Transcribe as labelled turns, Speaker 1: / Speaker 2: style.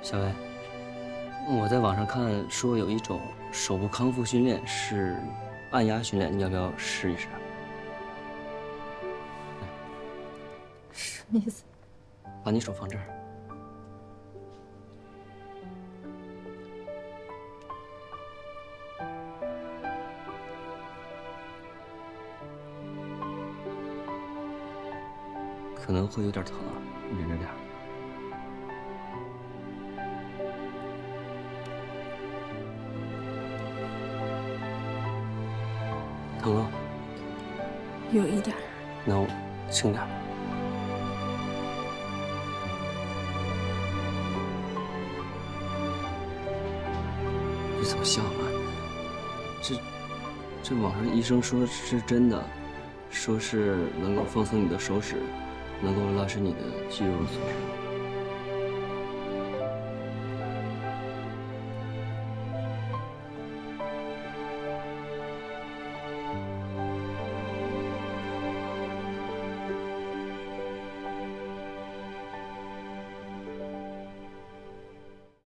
Speaker 1: 小薇，我在网上看说有一种手部康复训练是按压训练，你要不要试一试？
Speaker 2: 什么意思？
Speaker 1: 把你手放这儿。可能会有点疼啊，忍着点儿。疼啊？
Speaker 2: 有一点。
Speaker 1: 那我轻点儿。你怎么笑啊？这网上医生说是真的，说是能够放松你的手指，能够拉伸你的肌肉组织。